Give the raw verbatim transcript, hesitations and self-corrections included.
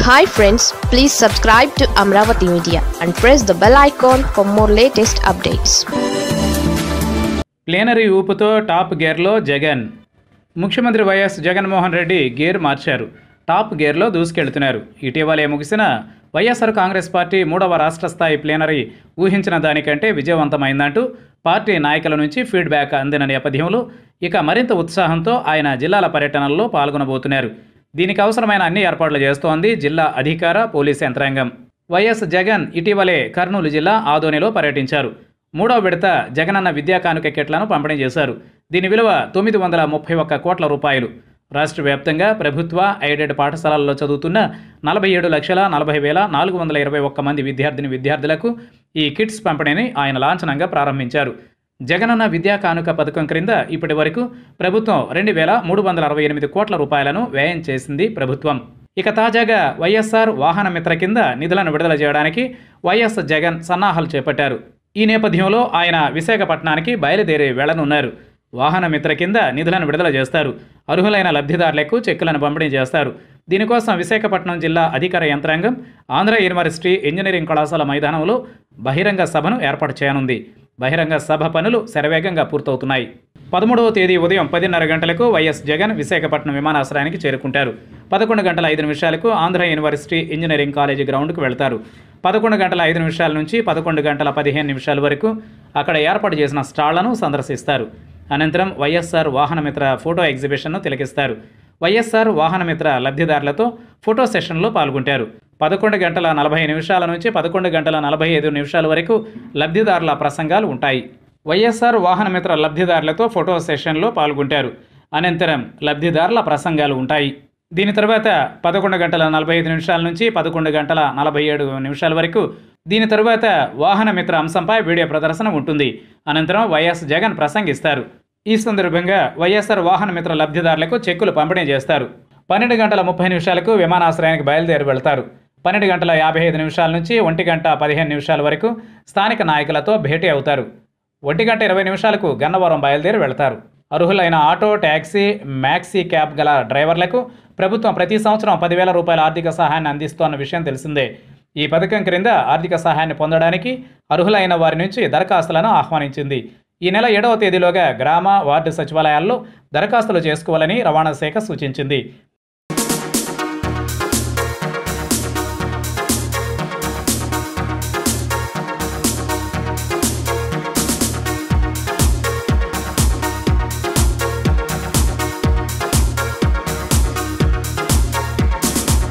Hi friends, please subscribe to Amaravathi Media and press the bell icon for more latest updates. Plenary ఊపుతో top గేర్లో జగన్. ముఖ్యమంత్రి YS Jaganmohan Reddy gear మార్చారు. Top గేర్లో దూసుకెళ్తున్నారు. ఇటీవలే ముగిసిన వైఎస్ఆర్ కాంగ్రెస్ పార్టీ మూడవ రాష్ట్ర స్థాయి ప్లేనరీ ఊహించిన దానికంటే విజయవంతమైందంటూ పార్టీ నాయకుల నుంచి ఫీడ్బ్యాక్ అందిన నేపథ్యంలో ఇక మరింత ఉత్సాహంతో ఆయన జిల్లాల పర్యటనల్లో పాల్గొనబోతున్నారు. దీనికి అవసరమైన అన్ని ఏర్పాట్లు చేస్తోంది జిల్లా అధికార పోలీసు యంత్రాంగం. వైఎస్ జగన్ ఇటీవలే కర్నూలు జిల్లా ఆదోనిలో పర్యటించారు. మూడవ విడత జగనన్న విద్యా కానుక కిట్లను పంపిణీ చేశారు. దీని విలువ తొమ్మిది వందల ముప్పై ఒక్క కోట్ల రూపాయలు. రాష్ట్ర వ్యాప్తంగా ప్రభుత్వ ఎయిడెడ్ పాఠశాలల్లో చదువుతున్న నలభై ఏడు లక్షల నలభై వేల నాలుగు వందల ఇరవై ఒక్క మంది విద్యార్థిని విద్యార్థులకు ఈ కిట్స్ పంపిణీని ఆయన లాంఛనంగా ప్రారంభించారు. జగనన్న విద్యా కానుక పథకం క్రింద ఇప్పటి వరకు ప్రభుత్వం రెండు వేల మూడు వందల అరవై ఎనిమిది కోట్ల రూపాయలను వ్యయం చేసింది ప్రభుత్వం. ఇక తాజాగా వైఎస్ఆర్ వాహన మిత్ర కింద నిధులను విడుదల చేయడానికి వైఎస్ జగన్ సన్నాహాలు చేపట్టారు. ఈ నేపథ్యంలో ఆయన విశాఖపట్నానికి బయలుదేరి వెళ్లనున్నారు. వాహన మిత్ర కింద నిధులను విడుదల చేస్తారు. అర్హులైన లబ్ధిదారులకు చెక్కులను పంపిణీ చేస్తారు. దీనికోసం విశాఖపట్నం జిల్లా అధికార యంత్రాంగం ఆంధ్ర యూనివర్సిటీ ఇంజనీరింగ్ కళాశాల మైదానంలో బహిరంగ సభను ఏర్పాటు చేయనుంది. బహిరంగ సభ పనులు శరవేగంగా పూర్తవుతున్నాయి. పదమూడవ తేదీ ఉదయం పదిన్నర గంటలకు వైఎస్ జగన్ విశాఖపట్నం విమానాశ్రయానికి చేరుకుంటారు. పదకొండు గంటల ఐదు నిమిషాలకు ఆంధ్ర యూనివర్సిటీ ఇంజనీరింగ్ కాలేజీ గ్రౌండ్కు వెళ్తారు. పదకొండు గంటల ఐదు నిమిషాల నుంచి పదకొండు గంటల పదిహేను నిమిషాల వరకు అక్కడ ఏర్పాటు చేసిన స్టాళ్లను సందర్శిస్తారు. అనంతరం వైఎస్ఆర్ వాహనమిత్ర ఫోటో ఎగ్జిబిషన్ను తిలకిస్తారు. వైఎస్ఆర్ వాహనమిత్ర లబ్ధిదారులతో ఫోటో సెషన్లో పాల్గొంటారు. పదకొండు గంటల నలభై నిమిషాల నుంచి పదకొండు గంటల నలభై ఐదు నిమిషాల వరకు లబ్ధిదారుల ప్రసంగాలు ఉంటాయి. వైఎస్ఆర్ వాహనమిత్ర లబ్ధిదారులతో ఫోటో సెషన్లో పాల్గొంటారు. అనంతరం లబ్ధిదారుల ప్రసంగాలు ఉంటాయి. దీని తర్వాత పదకొండు గంటల నలభై ఐదు నిమిషాల నుంచి పదకొండు గంటల నలభై ఏడు నిమిషాల వరకు దీని తర్వాత వాహనమిత్ర అంశంపై వీడియో ప్రదర్శన ఉంటుంది. అనంతరం వైఎస్ జగన్ ప్రసంగిస్తారు. ఈ సందర్భంగా వైఎస్ఆర్ వాహనమిత్ర లబ్ధిదారులకు చెక్కులు పంపిణీ చేస్తారు. పన్నెండు గంటల ముప్పై నిమిషాలకు విమానాశ్రయానికి బయలుదేరి వెళ్తారు. పన్నెండు గంటల యాభై ఐదు నిమిషాల నుంచి ఒంటి గంట పదిహేను నిమిషాల వరకు స్థానిక నాయకులతో భేటీ అవుతారు. ఒంటి గంట ఇరవై నిమిషాలకు గన్నవరం బయలుదేరి వెళ్తారు. అర్హులైన ఆటో, ట్యాక్సీ, మ్యాక్సీ క్యాబ్ గల డ్రైవర్లకు ప్రభుత్వం ప్రతి సంవత్సరం పదివేల రూపాయల ఆర్థిక సహాయాన్ని అందిస్తోన్న విషయం తెలిసిందే. ఈ పథకం క్రింద ఆర్థిక సహాయాన్ని పొందడానికి అర్హులైన వారి నుంచి దరఖాస్తులను ఆహ్వానించింది. ఈ నెల ఏడవ తేదీలోగా గ్రామ, వార్డు సచివాలయాల్లో దరఖాస్తులు చేసుకోవాలని రవాణా శాఖ సూచించింది.